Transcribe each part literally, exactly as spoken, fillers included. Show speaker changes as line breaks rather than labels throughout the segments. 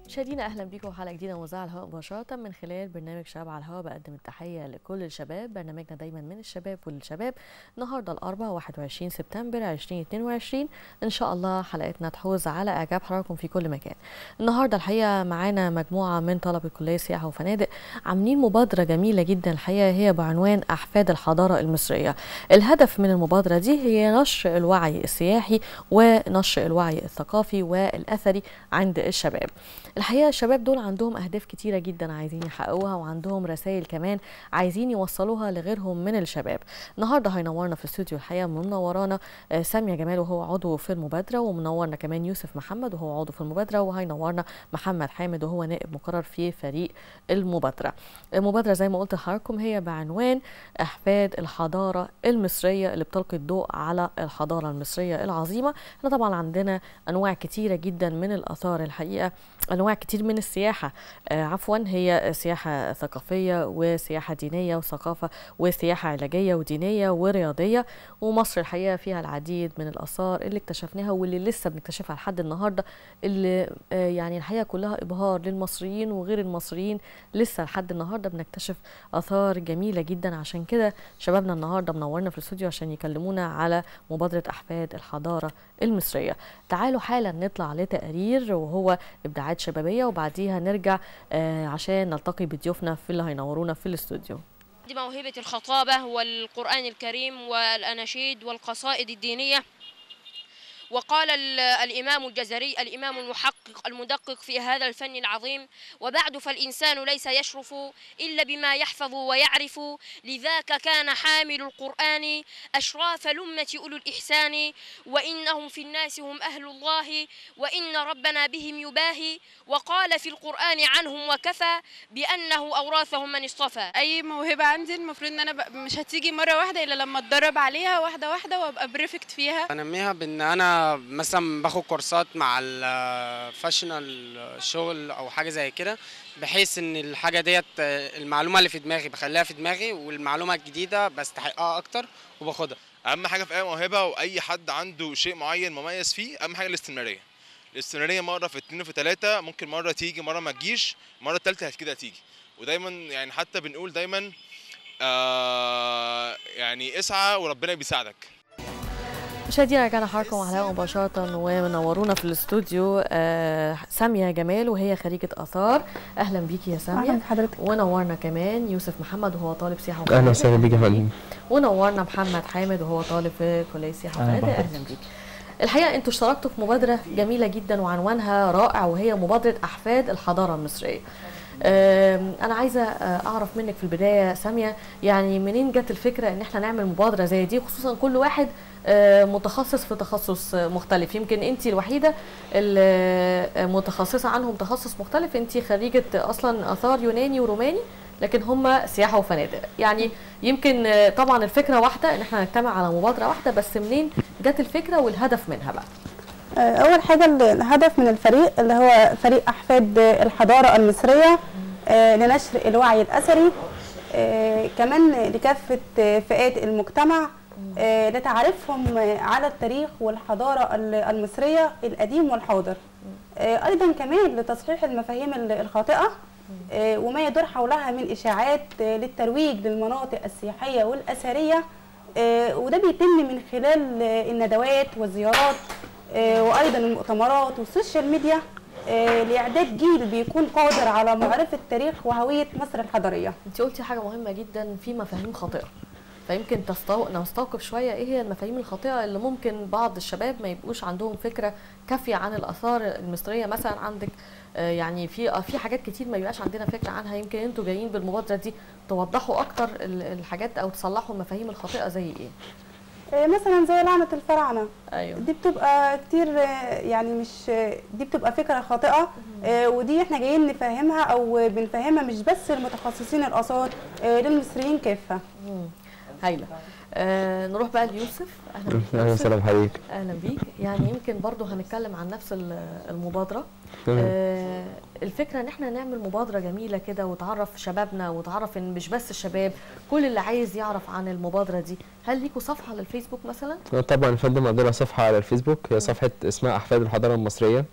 مشاهدينا اهلا بيكم حلقه جديده موزعه على الهواء مباشره من خلال برنامج شباب على الهواء. بقدم التحيه لكل الشباب، برنامجنا دايما من الشباب وللشباب. النهارده الاربعاء واحد وعشرين سبتمبر ألفين واثنين وعشرين، ان شاء الله حلقتنا تحوز على اعجاب حضراتكم في كل مكان. النهارده الحقيقه معانا مجموعه من طلبه كليه سياحه وفنادق عاملين مبادره جميله جدا الحقيقه، هي بعنوان احفاد الحضاره المصريه. الهدف من المبادره دي هي نشر الوعي السياحي ونشر الوعي الثقافي والاثري عند الشباب. الحقيقه الشباب دول عندهم اهداف كتيره جدا عايزين يحققوها، وعندهم رسائل كمان عايزين يوصلوها لغيرهم من الشباب. النهارده هينورنا في الاستوديو الحقيقه منورانا ساميه جمال وهو عضو في المبادره، ومنورنا كمان يوسف محمد وهو عضو في المبادره، وهينورنا محمد حامد وهو نائب مقرر في فريق المبادره. المبادره زي ما قلت لحضراتكم هي بعنوان احفاد الحضاره المصريه اللي بتلقي الضوء على الحضاره المصريه العظيمه. احنا طبعا عندنا انواع كتيره جدا من الاثار، الحقيقه انواع كتير من السياحه، آه عفوا هي سياحه ثقافيه وسياحه دينيه وثقافه وسياحه علاجيه ودينيه ورياضيه. ومصر الحقيقه فيها العديد من الاثار اللي اكتشفناها واللي لسه بنكتشفها لحد النهارده، اللي آه يعني الحقيقه كلها ابهار للمصريين وغير المصريين. لسه لحد النهارده بنكتشف اثار جميله جدا. عشان كده شبابنا النهارده منورنا في الاستوديو عشان يكلمونا على مبادره احفاد الحضاره المصريه. تعالوا حالا نطلع لتقرير وهو ابداعات شبابيه، وبعديها نرجع آه عشان نلتقي بضيوفنا في اللي هينورونا في الاستوديو.
دي موهبة الخطابة والقرآن الكريم والأناشيد والقصائد الدينية. وقال الإمام الجزري الإمام المحقق المدقق في هذا الفن العظيم: وبعد فالإنسان ليس يشرف إلا بما يحفظ ويعرف، لذاك كان حامل القرآن أشراف لمة أولو الإحسان، وإنهم في الناس هم أهل الله وإن ربنا بهم يباهي، وقال في القرآن عنهم وكفى بأنه أوراثهم من اصطفى.
أي موهبة عندي المفروض إن أنا مش هتيجي مرة واحدة إلا لما أتدرب عليها واحدة واحدة وأبقى بريفكت فيها.
أنميها بإن أنا مثلا باخد كورسات مع الفاشنال شغل او حاجه زي كده، بحيث ان الحاجه ديت المعلومه اللي في دماغي بخليها في دماغي، والمعلومه الجديده بستحقها اكتر وباخدها.
اهم حاجه في اي موهبه واي حد عنده شيء معين مميز فيه، اهم حاجه الاستمراريه. الاستمراريه مره في اتنين وفي تلاته، ممكن مره تيجي مره ما تجيش، المره التالته كده هتيجي. ودايما يعني حتى بنقول دايما آه يعني اسعى وربنا بيساعدك.
مشاهدينا رجعنا حضراتكم على الهواء مباشرة، ومنورونا في الاستوديو آه سامية جمال وهي خريجة آثار. أهلا بيكي يا سامية.
أهلا بحضرتك.
ونورنا كمان يوسف محمد وهو طالب سياحة وفنادق.
أهلا وسهلا بيكي يا فندم.
ونورنا محمد حامد وهو طالب في كلية سياحة وفنادق. أهلا بيكي. الحقيقة أنتوا اشتركتوا في مبادرة جميلة جدا وعنوانها رائع، وهي مبادرة أحفاد الحضارة المصرية. أنا عايزة أعرف منك في البداية سامية، يعني منين جت الفكرة إن احنا نعمل مبادرة زي دي، خصوصا كل واحد متخصص في تخصص مختلف. يمكن انت الوحيده المتخصصه عنهم تخصص مختلف، انت خريجه اصلا اثار يوناني وروماني، لكن هم سياحه وفنادق. يعني يمكن طبعا الفكره واحده ان احنا نجتمع على مبادره واحده، بس منين جت الفكره والهدف منها بقى؟
اول حاجه الهدف من الفريق اللي هو فريق احفاد الحضاره المصريه لنشر الوعي الاثري، كمان لكافه فئات المجتمع، لتعرفهم على التاريخ والحضارة المصرية القديم والحاضر، أيضا كمان لتصحيح المفاهيم الخاطئة وما يدور حولها من إشاعات للترويج للمناطق السياحية والأثرية، وده بيتم من خلال الندوات والزيارات وأيضا المؤتمرات والسوشيال ميديا، لإعداد جيل بيكون قادر على معرفة تاريخ وهوية مصر الحضارية.
أنت قلتي حاجة مهمة جدا، في مفاهيم خاطئة، فيمكن تستو... نستوقف شويه ايه هي المفاهيم الخاطئه اللي ممكن بعض الشباب ما يبقوش عندهم فكره كافيه عن الاثار المصريه. مثلا عندك آه يعني في في حاجات كتير ما بيبقاش عندنا فكره عنها، يمكن انتوا جايين بالمبادره دي توضحوا اكتر الحاجات او تصلحوا المفاهيم الخاطئه زي ايه؟
مثلا زي لعنه الفراعنه.
ايوه
دي بتبقى كتير، يعني مش دي بتبقى فكره خاطئه، ودي احنا جايين نفهمها او بنفهمها مش بس المتخصصين الاثار، للمصريين كافه.
هايله. آه نروح بقى ليوسف.
اهلا اهلا وسهلا بحضرتك.
اهلا بيك. يعني يمكن برضو هنتكلم عن نفس المبادره. آه الفكره ان احنا نعمل مبادره جميله كده وتعرف شبابنا وتعرف ان مش بس الشباب، كل اللي عايز يعرف عن المبادره دي. هل ليكوا صفحه على الفيسبوك مثلا؟
طبعا يا فندم عندنا صفحه على الفيسبوك، هي صفحه اسمها احفاد الحضاره المصريه.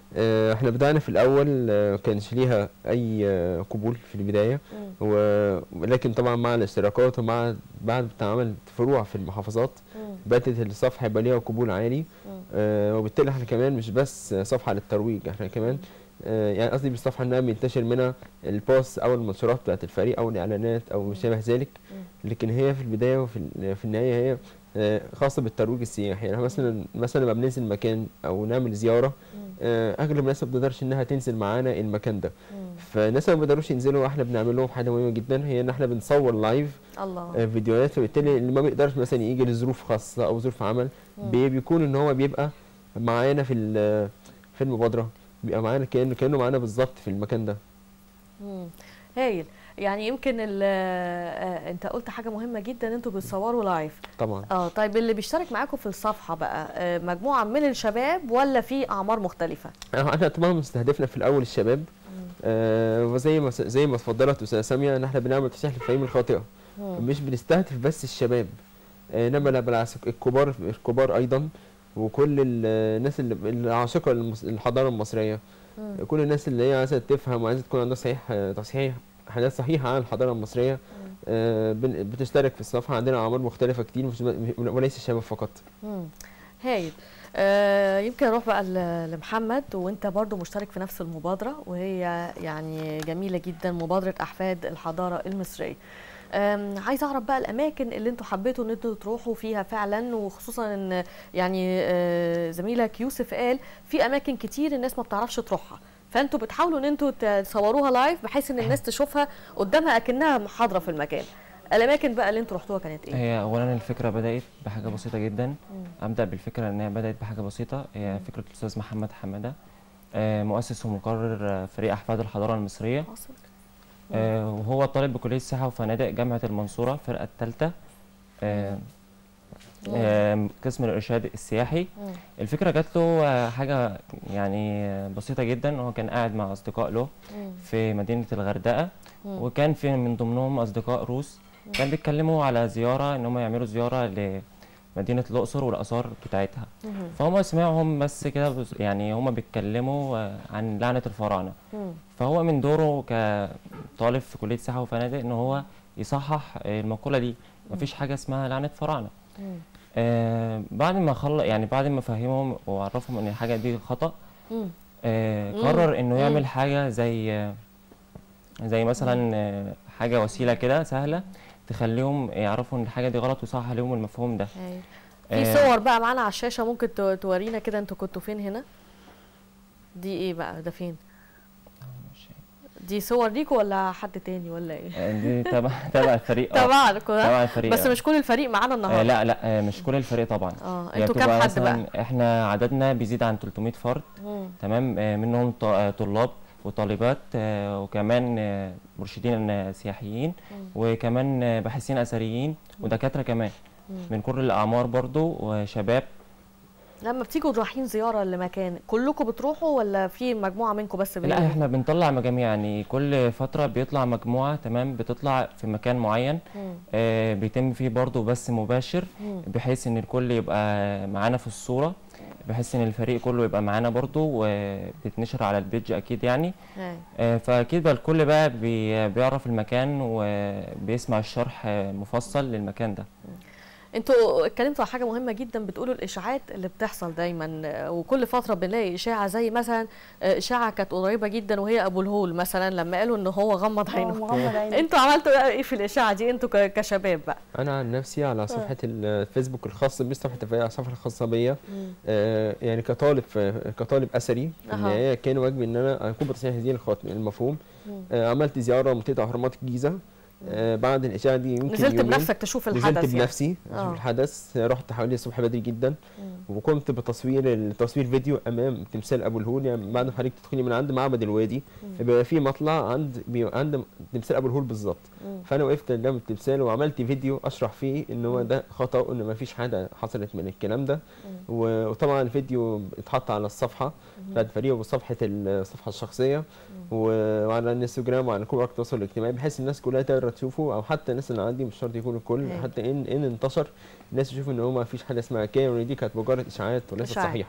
آه، احنا بدأنا في الأول آه، كانش ليها أي آه، قبول في البداية،
مم.
ولكن طبعا مع الاشتراكات ومع بعد تعامل فروع في المحافظات
مم.
بدأت الصفحة يبقى ليها قبول عالي.
مم.
آه، وبالتالي احنا كمان مش بس صفحة للترويج، احنا كمان آه، يعني قصدي بالصفحة انها بينتشر منها البوست او المنشورات بتاعت الفريق او الاعلانات او ما شابه ذلك، لكن هي في البداية وفي ال- في النهاية هي آه، خاصة بالترويج السياحي. يعني مثلا مثلا لما بننزل مكان او نعمل زيارة، آه، اغلب الناس ما بتقدرش انها تنزل معانا المكان ده، فالناس اللي ما بيقدروش ينزلوا احنا بنعمل لهم حاجة مهمة جدا، هي ان احنا بنصور لايف
الله.
آه، فيديوهات، فبالتالي اللي ما بيقدرش مثلا يجي لظروف خاصة او ظروف عمل بي- بيكون ان هو بيبقى معانا في ال- في المبادرة، بيبقى معانا كأنه كأنه معانا بالظبط في المكان ده.
مم. هايل. يعني يمكن ال- آه، انت قلت حاجه مهمه جدا، انتوا بتصوروا لايف.
طبعا.
اه طيب اللي بيشترك معاكم في الصفحه بقى آه، مجموعه من الشباب ولا في اعمار مختلفه؟
احنا طبعا مستهدفنا في الاول الشباب، آه وزي ما زي ما اتفضلت استاذه ساميه ان احنا بنعمل تصحيح للمفاهيم الخاطئه،
مم.
مش بنستهدف بس الشباب، آه، انما لا بالعكس الكبار الكبار ايضا، وكل ال- الناس اللي العاشقه للمس- للحضاره المصريه،
مم.
كل الناس اللي هي عايزه تفهم وعايزه تكون عندها صحيح آه، تصحيح حاجات صحيحه عن الحضاره المصريه، آه، بن- بتشترك في الصفحه. عندنا اعمار مختلفه كتير مش وليس الشباب فقط.
مم. هايل. آه يمكن اروح بقى ل- لمحمد، وانت برضو مشترك في نفس المبادره وهي يعني جميله جدا، مبادره احفاد الحضاره المصريه. آم، عايزه اعرف بقى الاماكن اللي انتوا حبيتوا ان انتوا تروحوا فيها فعلا، وخصوصا ان يعني آه، زميلك يوسف قال في اماكن كتير الناس ما بتعرفش تروحها، فانتوا بتحاولوا ان انتوا تصوروها لايف بحيث ان الناس تشوفها قدامها اكنها حاضره في المكان. الاماكن بقى اللي انتوا رحتوها كانت ايه؟
هي اولا الفكره بدات بحاجه بسيطه جدا. ابدا بالفكره ان هي بدات بحاجه بسيطه، هي فكره الاستاذ محمد حماده، آه، مؤسس ومقرر آه، فريق احفاد الحضاره المصريه،
حاصل.
آه، وهو طالب بكليه السياحه وفنادق جامعه المنصوره الفرقه الثالثه، قسم الارشاد السياحي.
مم.
الفكره جات له آه، حاجه يعني آه، بسيطه جدا. هو كان قاعد مع اصدقاء له
مم.
في مدينه الغردقه،
مم.
وكان في من ضمنهم اصدقاء روس، كان بيتكلموا على زياره ان هم يعملوا زياره لمدينه الاقصر والاثار بتاعتها.
مم.
فهم سمعهم بس كده بس- يعني هم بيتكلموا آه، عن لعنه الفراعنه،
مم.
فهو من دوره كطالب في كليه سياحه وفنادق ان هو يصحح آه، المقوله دي، مفيش حاجه اسمها لعنه فراعنه.
مم.
آه بعد ما خلص يعني بعد ما فهمهم وعرفهم ان الحاجه دي خطا،
مم.
آه
مم.
قرر انه
مم.
يعمل حاجه زي آه زي مثلا آه حاجه وسيله كده سهله تخليهم يعرفوا ان الحاجه دي غلط ويصحح عليهم المفهوم ده.
أيوة.
آه،
في صور بقى معانا على الشاشه، ممكن تو- تورينا كده انتوا كنتوا فين هنا؟ دي ايه بقى؟ ده فين؟ دي صور ليكوا ولا حد تاني ولا ايه؟
آه، دي تبع تبع الفريق. آه،
تبعكوا ها؟
تبع الفريق.
بس
آه.
مش كل الفريق معانا
آه
النهارده.
لا لا آه مش كل الفريق طبعا.
اه
هي
انتوا كام
بتبقى
حد
مثلاً
بقى؟
احنا عددنا بيزيد عن ثلاثمائة فرد.
مم.
تمام، آه منهم ط- آه، طلاب وطالبات، آه وكمان آه مرشدين آه، سياحيين، وكمان آه، باحثين اثريين ودكاتره كمان من كل الاعمار برضو وشباب.
لما بتيجوا رايحين زياره لمكان كلكم بتروحوا ولا في مجموعه منكم بس
لا
بيروحوا؟
احنا بنطلع مجاميع، يعني كل فتره بيطلع مجموعه تمام بتطلع في مكان معين،
مم.
آه بيتم فيه برضو بث مباشر
مم.
بحيث ان الكل يبقى معانا في الصوره، بحيث ان الفريق كله يبقى معانا برضو، وبتتنشر على البيج اكيد يعني.
هاي.
آه، فاكيد بقى الكل بقى بي- بيعرف المكان وبيسمع الشرح آه، مفصل للمكان ده.
انتوا اتكلمتوا على حاجه مهمه جدا، بتقولوا الاشاعات اللي بتحصل دايما، آه، وكل فتره بنلاقي اشاعه، زي مثلا آه، اشاعه كانت قريبه جدا وهي ابو الهول مثلا لما قالوا ان هو غمض
هو
عينه.
مغمض عينه.
انتوا عملتوا بقى ايه في الاشاعه دي انتوا ك- كشباب بقى؟
انا عن نفسي على صفحه الفيسبوك الخاصه بي صفحه الفريق، الصفحه الخاصه بيا، آه يعني كطالب كطالب اثري في
أها.
النهايه كان واجبي ان انا اكون بتصحيح هذه الخط- المفهوم. آه عملت زياره منطقه اهرامات الجيزه، آه بعد الاشاعه دي يمكن
نزلت
يومين
بنفسك تشوف الحدث
نزلت
يعني.
بنفسي
آه.
اشوف الحدث، رحت حوالي الصبح بدري جدا، وقمت بتصوير التصوير فيديو امام تمثال ابو الهول. يعني بعد ما حضرتك تدخلي من عند معبد الوادي بيبقى في مطلع عند بيبقى عند تمثال ابو الهول بالظبط، فانا وقفت قدام التمثال وعملت فيديو اشرح فيه ان هو ده خطا وان ما فيش حاجه حصلت من الكلام ده. و- وطبعا الفيديو اتحط على الصفحه بتاعت الفريق وصفحه الصفحه الشخصيه و- وعلى الانستجرام وعلى كل وقت التواصل الاجتماعي، بحيث الناس كلها تقدر تشوفه، او حتى الناس اللي عندي مش شرط يكون الكل،
أيوة.
حتى ان ان انتشر الناس يشوفوا ان هو ما فيش حاجه اسمها كده، وان دي كانت مجرد اشاعات وليست
إشاعات.
صحيحه.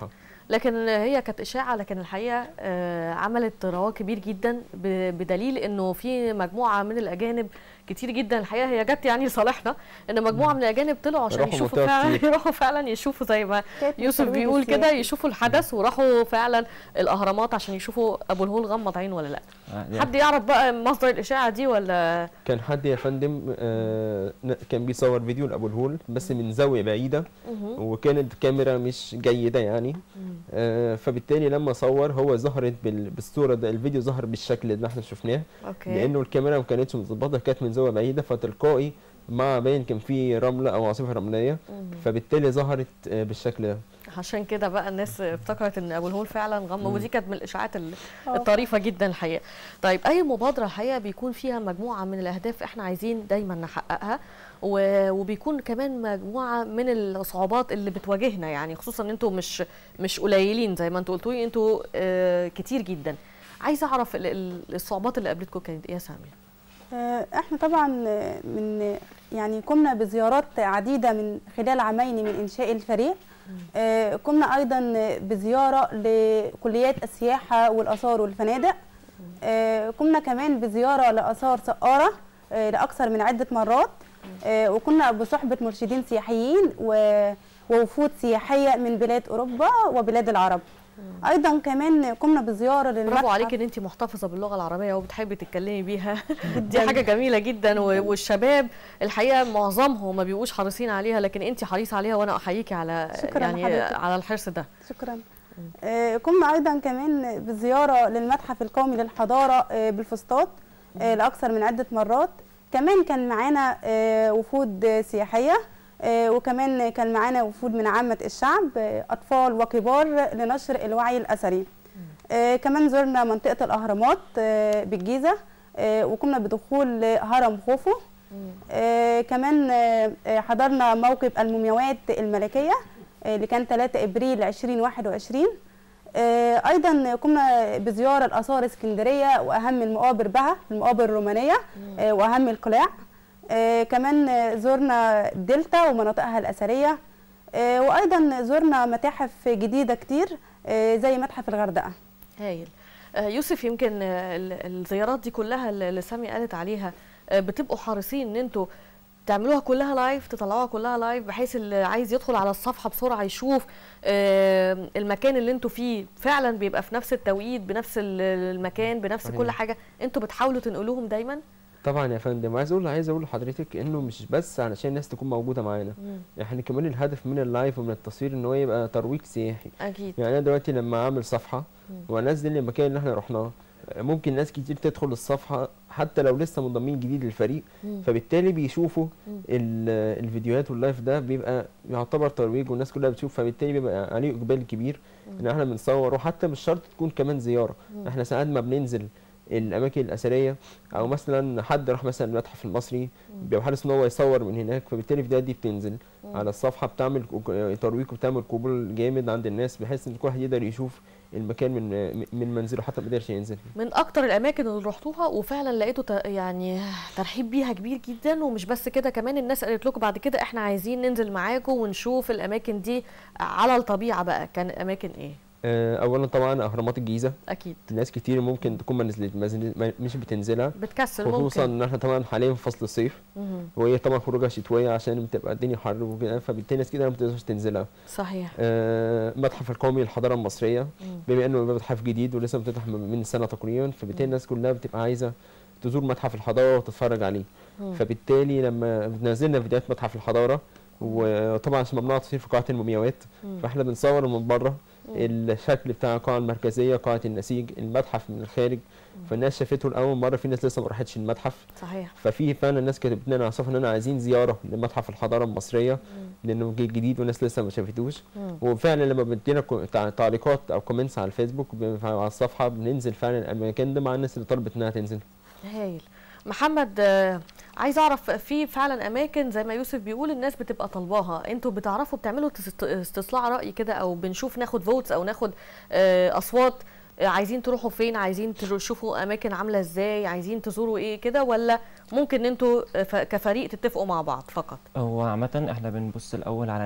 لكن هي كانت اشاعه، لكن الحقيقه آه عملت رواج كبير جدا بدليل انه في مجموعه من الاجانب كتير جدا. الحقيقه هي جت يعني لصالحنا ان مجموعه من الاجانب طلعوا عشان يشوفوا فعلا يروحوا فعلا يشوفوا زي ما يوسف بيقول كده، يشوفوا الحدث، وراحوا فعلا الاهرامات عشان يشوفوا ابو الهول غمض عينه ولا لا. يعني حد يعرف بقى مصدر الاشاعه دي ولا؟
كان حد يا فندم آه كان بيصور فيديو لابو الهول بس من زاويه بعيده، وكانت كاميرا مش جيده يعني، آه فبالتالي لما صور هو ظهرت بالصوره ده، الفيديو ظهر بالشكل اللي احنا شفناه، لانه الكاميرا ما كانتش مظبطه، كانت من زاويه بعيده، فتلقائي مع باين كان في رمله او عاصفه رمليه، فبالتالي ظهرت بالشكل ده.
عشان كده بقى الناس افتكرت ان ابو الهول فعلا غمض، ودي كانت من الاشاعات الطريفه جدا الحقيقه. طيب اي مبادره الحقيقه بيكون فيها مجموعه من الاهداف احنا عايزين دايما نحققها، وبيكون كمان مجموعه من الصعوبات اللي بتواجهنا، يعني خصوصا ان انتوا مش مش قليلين زي ما انتوا قلتوا لي، انتوا اه كتير جدا. عايزه اعرف الصعوبات اللي قابلتكم كانت ايه يا ساميه؟
احنا طبعا من يعني قمنا بزيارات عديده من خلال عامين من انشاء الفريق. قمنا ايضا بزياره لكليات السياحه والاثار والفنادق. قمنا كمان بزياره لاثار سقاره لاكثر من عده مرات، وكنا بصحبه مرشدين سياحيين ووفود سياحيه من بلاد اوروبا وبلاد العرب. ايضا كمان قمنا بزياره للمتحف.
برافو عليكي ان انت محتفظه باللغه العربيه وبتحبي تتكلمي بيها دي حاجه جميله جدا، والشباب الحقيقه معظمهم ما بيبقوش حريصين عليها، لكن انت حريصه عليها وانا احييكي على يعني حضرتك. على الحرص ده.
شكرا. آه قمنا ايضا كمان بزياره للمتحف القومي للحضاره آه بالفسطاط آه لاكثر من عده مرات. كمان كان معانا آه وفود سياحيه، آه وكمان كان معانا وفود من عامة الشعب، آه أطفال وكبار، لنشر الوعي الأثري. آه كمان زرنا منطقة الأهرامات آه بالجيزة، آه وقمنا بدخول هرم خوفو. آه كمان آه حضرنا موكب المومياوات الملكية آه اللي كان ثلاثة أبريل ألفين وواحد وعشرين. آه أيضا قمنا بزيارة الآثار اسكندرية وأهم المقابر بها، المقابر الرومانية آه وأهم القلاع. آه كمان زرنا دلتا ومناطقها الأثرية، آه وأيضا زرنا متاحف جديدة كتير آه زي متحف الغردقة.
هايل. آه يوسف، يمكن آه الزيارات دي كلها اللي سامي قالت عليها آه بتبقوا حريصين ان انتوا تعملوها كلها لايف، تطلعوها كلها لايف، بحيث اللي عايز يدخل على الصفحة بسرعة يشوف آه المكان اللي انتوا فيه فعلا بيبقى في نفس التوقيت بنفس المكان بنفس صحيح. كل حاجة انتوا بتحاولوا تنقلوهم دايما؟
طبعا يا فندم. عايز اقول عايز اقول لحضرتك انه مش بس علشان الناس تكون موجوده معانا، احنا كمان الهدف من اللايف ومن التصوير ان هو يبقى ترويج سياحي.
اكيد.
يعني انا دلوقتي لما اعمل صفحه وانزل المكان اللي احنا رحناه، ممكن ناس كتير تدخل الصفحه حتى لو لسه منضمين جديد للفريق، مم. فبالتالي بيشوفوا الفيديوهات واللايف ده بيبقى يعتبر ترويج والناس كلها بتشوف، فبالتالي بيبقى عليه اقبال كبير مم. ان احنا بنصور. وحتى مش شرط تكون كمان زياره، مم. احنا ساعات ما بننزل الاماكن الاثريه، او مثلا حد راح مثلا المتحف المصري بيبقى حريص ان هو يصور من هناك، فبالتالي الفيديوهات دي بتنزل مم. على الصفحه، بتعمل ترويج وبتعمل قبول جامد عند الناس، بحيث ان كل واحد يقدر يشوف المكان من من منزله حتى ما يقدرش ينزل.
من اكتر الاماكن اللي رحتوها وفعلا لقيتوا يعني ترحيب بيها كبير جدا، ومش بس كده، كمان الناس قالت لكم بعد كده احنا عايزين ننزل معاكم ونشوف الاماكن دي على الطبيعه بقى. كان اماكن ايه؟
اولا طبعا اهرامات الجيزه،
اكيد ناس
كتير ممكن تكون ما نزلت مش بتنزلها،
بتكسل
خصوصا
ممكن،
خصوصا ان احنا طبعا حاليا في فصل الصيف وهي طبعا خروجها شتويه عشان بتبقى الدنيا حر وكده، فبالتالي ناس كتير ما بتقدرش تنزلها.
صحيح.
آه متحف القومي للحضاره المصريه، بما انه متحف جديد ولسه بتفتح من سنه تقريبا، فبالتالي الناس كلها بتبقى عايزه تزور متحف الحضاره وتتفرج عليه. مم. فبالتالي لما نزلنا فيديوهات متحف الحضاره، وطبعا عشان ممنوع التصوير في قاعه المومياوات، فاحنا بنصور من بره الشكل بتاع القاعه المركزيه، قاعه النسيج، المتحف من الخارج، فالناس شافته لاول مره، في ناس لسه ما راحتش المتحف.
صحيح.
ففي فعلا الناس كتبت لنا على الصفحه ان انا عايزين زياره لمتحف الحضاره المصريه لانه جديد والناس لسه ما شافتوش، وفعلا لما بندينا تعليقات او كومنتس على الفيسبوك على الصفحه بننزل فعلا المكان ده مع الناس اللي طلبت انها تنزل.
هايل. محمد، عايز اعرف في فعلا اماكن زي ما يوسف بيقول الناس بتبقى طالباها، انتوا بتعرفوا بتعملوا استصلاع راي كده، او بنشوف ناخد فوتس او ناخد اصوات عايزين تروحوا فين، عايزين تشوفوا اماكن عامله ازاي، عايزين تزوروا ايه كده، ولا ممكن ان انتوا كفريق تتفقوا مع بعض فقط؟
هو عامه احنا بنبص الاول على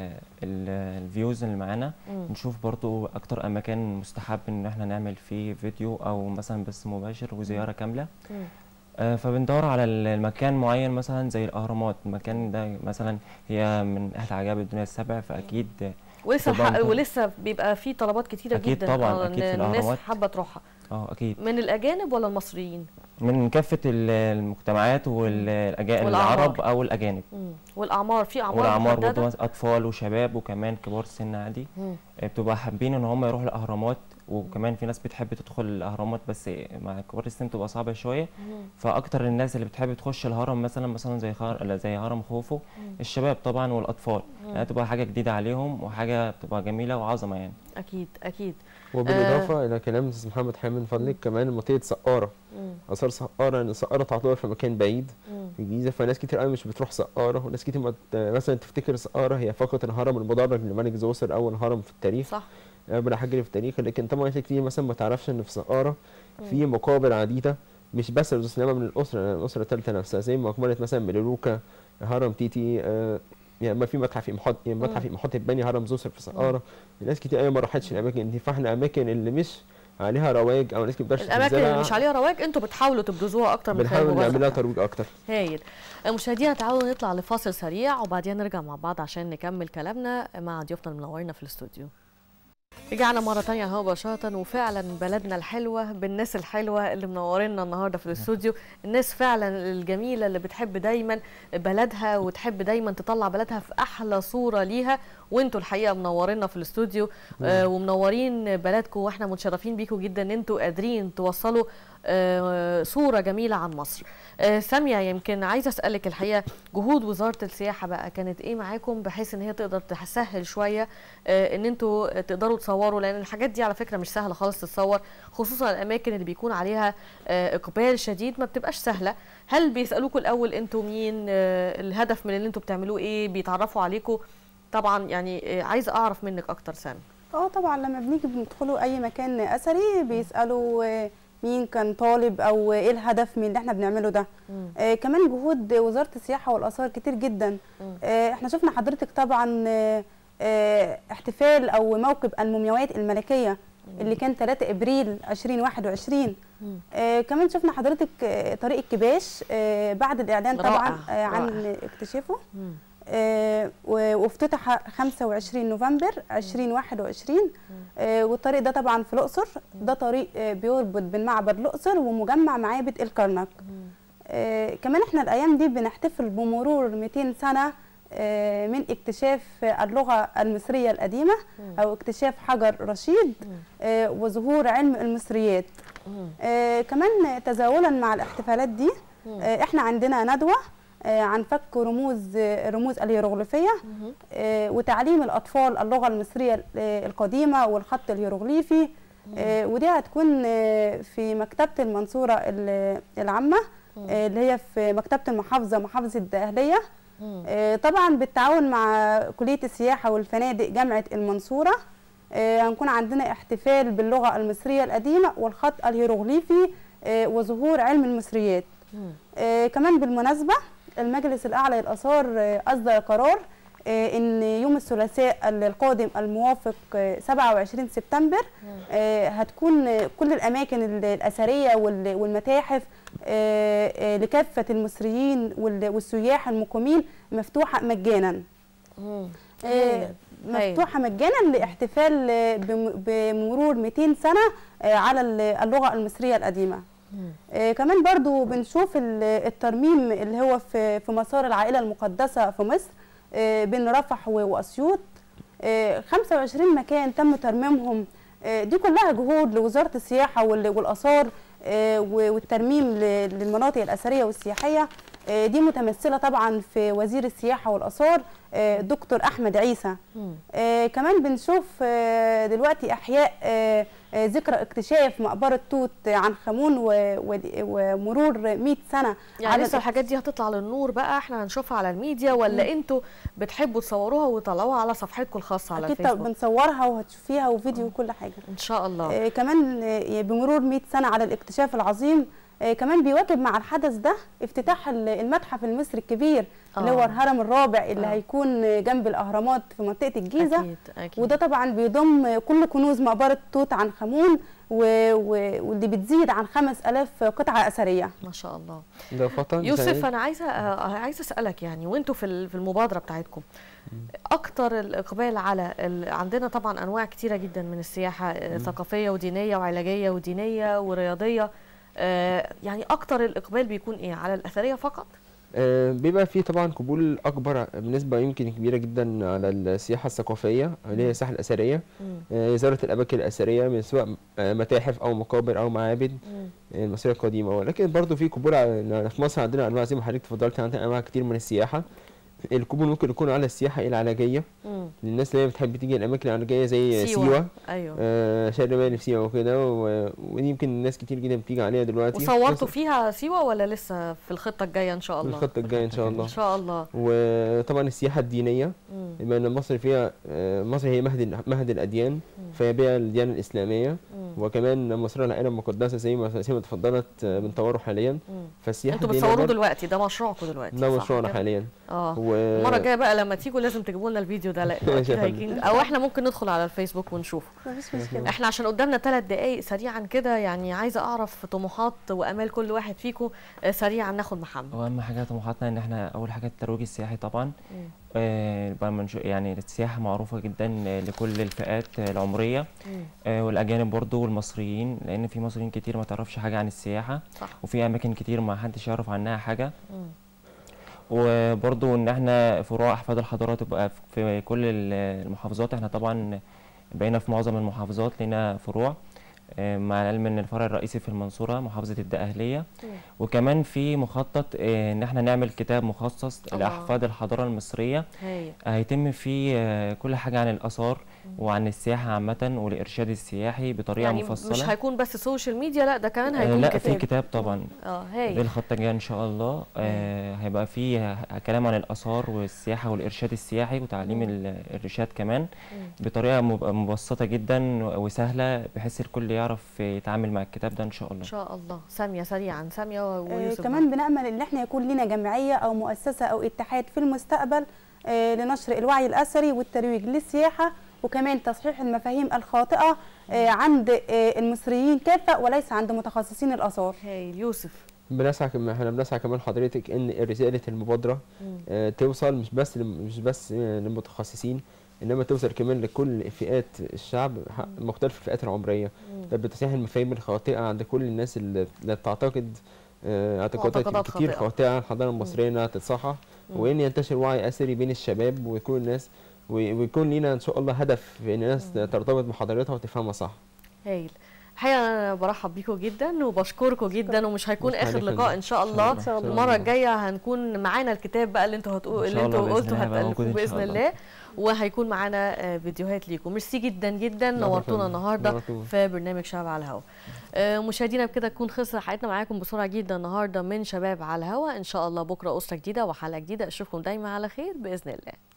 الفيوز اللي معانا، نشوف برضو اكتر اماكن مستحب ان احنا نعمل فيه فيديو او مثلا بث مباشر وزياره كامله. آه فبندور على المكان معين مثلا زي الاهرامات، المكان ده مثلا هي من اهل عجائب الدنيا السبع، فاكيد
ولسه ولسه بيبقى في طلبات كتيره
أكيد
جدا
طبعا أكيد في
الناس حابه تروحها.
اه اكيد.
من الاجانب ولا المصريين؟
من كافه المجتمعات والاجانب، العرب او الاجانب.
مم. والاعمار، في اعمار
والاعمار برضه اطفال وشباب وكمان كبار سن عادي. مم. بتبقى حابين ان هم يروحوا الاهرامات، وكمان في ناس بتحب تدخل الاهرامات بس مع كبار السن بتبقى صعبه شويه. مم. فاكتر الناس اللي بتحب تخش الهرم مثلا مثلا زي خار... زي هرم خوفو، مم. الشباب طبعا والاطفال، يعني تبقى حاجه جديده عليهم وحاجه بتبقى جميله وعظمه يعني.
اكيد اكيد.
وبالاضافه آه. الى كلام استاذ محمد حامد من فضلك، كمان منطقه سقاره، اثار سقاره، ان سقاره تعتبر في مكان بعيد في الجيزه، فناس كتير قوي مش بتروح سقاره، وناس كتير مثلا تفتكر سقاره هي فقط الهرم المدرج لملك زوسر، اول هرم في التاريخ، صح، بلا حاجه في التاريخ. لكن طبعا ناس كتير مثلا ما تعرفش ان في سقاره في مقابر عديده، مش بس للزوسر من الاسره الاسره الثالثه نفسها، زي مقبره مثلا ملوكا، هرم تيتي، آه يعني ما في متحف محط يعني متحف محطب بني، هرم زوسر في سقاره. ناس كتير قوي ما راحتش الاماكن دي، فاحنا اماكن اللي مش عليها رواج او ناس كتير
الاماكن اللي مش عليها رواج انتوا بتحاولوا تبرزوها اكتر من خلال
بنحاول نعمل لها ترويج اكتر.
هايل. مشاهدينا تعالوا نطلع لفاصل سريع وبعدين نرجع مع بعض عشان نكمل كلامنا مع ضيوفنا المنورين في الاستوديو. رجعنا مرة تانية اهو مباشرة، وفعلا بلدنا الحلوة بالناس الحلوة اللي منورينا النهاردة في الاستوديو، الناس فعلا الجميلة اللي بتحب دايما بلدها وتحب دايما تطلع بلدها في أحلى صورة ليها، وانتوا الحقيقة منورينا في الاستوديو آه ومنورين بلدكم، واحنا متشرفين بيكم جدا ان انتوا قادرين توصلوا آه صورة جميلة عن مصر. آه سامية، يمكن عايزة أسألك الحقيقة جهود وزارة السياحة بقى كانت ايه معاكم بحيث ان هي تقدر تسهل شوية آه ان انتوا تقدروا تصوروا، لان الحاجات دي على فكرة مش سهلة خالص تتصور، خصوصا الاماكن اللي بيكون عليها آه اقبال شديد ما بتبقاش سهلة. هل بيسألوكوا الاول انتوا مين، آه الهدف من اللي انتوا بتعملوه ايه، بيتعرفوا عليكم؟ طبعا يعني آه عايزة اعرف منك اكتر سامية.
اه طبعا لما بنيجي بندخلوا اي مكان اثري بيسألوا آه مين كان طالب او ايه الهدف من اللي احنا بنعمله ده. آه كمان جهود وزاره السياحه والاثار كتير جدا. آه احنا شفنا حضرتك طبعا آه آه احتفال او موكب المومياوات الملكيه مم. اللي كان ثلاثة ابريل ألفين وواحد وعشرين. آه كمان شفنا حضرتك آه طريق الكباش آه بعد الاعلان طبعا آه عن اكتشافه، آه وافتتح خمسة وعشرين نوفمبر ألفين وواحد وعشرين. آه والطريق ده طبعا في الاقصر، ده طريق آه بيربط بين معبد الاقصر ومجمع معابد الكرنك. آه كمان احنا الايام دي بنحتفل بمرور مئتين سنه آه من اكتشاف اللغه المصريه القديمه او اكتشاف حجر رشيد آه وظهور علم المصريات. آه كمان تزاولا مع الاحتفالات دي آه احنا عندنا ندوه عن فك رموز الرموز الهيروغليفيه وتعليم الاطفال اللغه المصريه القديمه والخط الهيروغليفي، ودي هتكون في مكتبه المنصوره العامه اللي هي في مكتبه المحافظه محافظه الدقهليه، طبعا بالتعاون مع كليه السياحه والفنادق جامعه المنصوره. هنكون عندنا احتفال باللغه المصريه القديمه والخط الهيروغليفي وظهور علم المصريات. كمان بالمناسبه المجلس الأعلى للآثار أصدر قرار إن يوم الثلاثاء القادم الموافق سبعة وعشرين سبتمبر هتكون كل الأماكن الأثرية والمتاحف لكافة المصريين والسياح المقيمين مفتوحة مجانا. مفتوحة مجانا لاحتفال بمرور مئتين سنة على اللغة المصرية القديمة. آه كمان برضو بنشوف الترميم اللي هو في في مسار العائله المقدسه في مصر آه بين رفح واسيوط، آه خمسة وعشرين مكان تم ترميمهم. آه دي كلها جهود لوزاره السياحه والاثار آه والترميم للمناطق الاثريه والسياحيه. آه، دي متمثله طبعا في وزير السياحه والاثار آه، دكتور احمد عيسى. آه، كمان بنشوف آه، دلوقتي احياء آه، آه، ذكرى اكتشاف مقبره توت عنخ امون و- و- ومرور مئة سنه.
يعني
على
لسه الحاجات دي هتطلع للنور بقى، احنا هنشوفها على الميديا ولا انتوا بتحبوا تصوروها وتطلعوها على صفحتكم الخاصه على
اكيد
الفيسبوك؟
بنصورها وهتشوفيها وفيديو وكل حاجه
ان شاء الله.
آه، كمان آه، بمرور مئة سنه على الاكتشاف العظيم. آه، كمان بيواكب مع الحدث ده افتتاح ال- المتحف المصري الكبير اللي هو
آه.
الهرم الرابع اللي
آه.
هيكون جنب الاهرامات في منطقه الجيزه.
اكيد اكيد.
وده طبعا بيضم كل كنوز مقبره توت عنخ امون و- و- واللي بتزيد عن خمس آلاف قطعه اثريه.
ما شاء الله.
ده فطن
يوسف انا عايزه آه، عايزه اسالك يعني، وانتوا في ال- في المبادره بتاعتكم اكتر الاقبال على ال... عندنا طبعا انواع كتيره جدا من السياحه، آه، ثقافيه ودينيه وعلاجيه ودينيه ورياضيه، آه، يعني اكتر الاقبال بيكون ايه على الاثريه فقط؟
آه، بيبقى فيه طبعا قبول اكبر بنسبه يمكن كبيره جدا على السياحه الثقافيه اللي هي السياحه الاثريه، آه، زياره الاماكن الاثريه من سواء آه، متاحف او مقابر او معابد آه، المصريه القديمه. ولكن برضو في قبول على- في مصر عندنا انواع زي ما حضرتك اتفضلت، عندنا انواع كتير من السياحه. القبول ممكن يكون على السياحه العلاجيه
مم.
للناس اللي هي بتحب تيجي الاماكن العلاجيه زي
سيوة.
سيوه,
ايوه.
آه شارع مالي في سيوه وكده، و- ويمكن الناس كتير جدا بتيجي عليها دلوقتي.
وصورتوا فيها سيوه ولا لسه في الخطه الجايه ان شاء
في
الله؟
الخطه الجايه ان شاء الله.
ان شاء الله.
وطبعا السياحه الدينيه،
مم.
بما ان مصر فيها آه، مصر هي مهد مهد الاديان، فهي بيها الديانه الاسلاميه،
مم.
وكمان مصر العائله المقدسه زي ما زي ما اتفضلت آه، بنطوره حاليا.
مم.
فالسياحه
انتوا
الدينية
بتصوروه
برضه-
دلوقتي، ده مشروعكم دلوقتي
ده
صح
مشروعنا
كده؟
حاليا.
اه
و-
المره الجايه بقى لما تيجوا لازم تجيبوا لنا الفيديو ده، لانه
ماشي
اكيد
يا فندم.
هيكون، او احنا ممكن ندخل على الفيسبوك ونشوفه.
مفيش مشكله.
احنا عشان قدامنا ثلاث دقائق سريعا كده، يعني عايزه اعرف طموحات وامال كل واحد فيكم آه، سريعا. ناخد محمد.
واهم حاجه طموحاتنا ان احنا اول حاجه الترويج السياحي طبعا.
مم.
آه، يبقى منشو- يعني السياحه معروفه جدا لكل الفئات العمريه،
مم.
آه، والاجانب برضو والمصريين، لان في مصريين كتير ما تعرفش حاجه عن السياحه،
صح.
وفي اماكن كتير ما حدش يعرف عنها حاجه.
مم.
وبرضو ان احنا فروع احفاد الحضارات تبقى في كل المحافظات. احنا طبعا بقينا في معظم المحافظات لنا فروع، آه، مع العلم ان الفرع الرئيسي في المنصوره محافظه الدقهليه.
مم.
وكمان في مخطط آه، ان احنا نعمل كتاب مخصص
الله.
لاحفاد الحضاره المصريه،
هاي.
هيتم فيه آه، كل حاجه عن الاثار وعن السياحه عامه والارشاد السياحي بطريقه
يعني
مفصله.
مش هيكون بس سوشيال ميديا، لا ده كمان
آه،
هيكون
لا
كتاب.
في كتاب طبعا.
اه
دي
هاي.
الخطه الجايه ان شاء الله. آه هيبقى فيه كلام عن الاثار والسياحه والارشاد السياحي وتعليم ال- الارشاد كمان بطريقه مب- مبسطه جدا وسهله، بحيث الكل يعرف يتعامل مع الكتاب ده ان شاء الله.
ان شاء الله. ساميه سريعا، ساميه
آه،
ويوسف.
كمان بنأمل ان احنا يكون لنا جمعيه او مؤسسه او اتحاد في المستقبل آه، لنشر الوعي الاثري والترويج للسياحه، وكمان تصحيح المفاهيم الخاطئه آه، عند آه، المصريين كافه وليس عند متخصصين الاثار.
هاي يوسف.
بنسعى كمان احنا بنسعى كمان حضرتك ان رساله المبادره
مم.
آه، توصل مش بس لم- مش بس آه، للمتخصصين، انما توصل كمان لكل فئات الشعب، ح- مختلف الفئات العمريه، بتصحيح المفاهيم الخاطئه عند كل الناس اللي اللي بتعتقد آه، اعتقادات
معتقدات
كتير
خاطئة.
خاطئه عن الحضاره المصريه انها تتصحح، وان ينتشر وعي اثري بين الشباب ويكون الناس وي- ويكون لينا ان شاء الله هدف ان الناس ترتبط بحضارتها وتفهمها صح.
هايل. الحقيقه انا برحب بيكم جدا وبشكركم جدا، ومش هيكون
مش
اخر
هنخلي.
لقاء ان شاء الله.
إن شاء الله.
المره الجايه هنكون معانا الكتاب بقى اللي انتوا هتقولوا
إن
اللي
شاء الله
انتوا
بإذن
قلتوا
الله هيبقى
هتالفوه
موجود إن شاء
باذن
الله.
الله، وهيكون معانا آه، فيديوهات ليكم. ميرسي جدا جدا، نورتونا
فندم.
النهارده
نورتونا.
في برنامج شباب على الهوا. آه، مشاهدينا بكده تكون خلصت حلقتنا معاكم بسرعه جدا النهارده من شباب على الهوا. ان شاء الله بكره اسره جديده وحلقه جديده، اشوفكم دايما على خير باذن الله.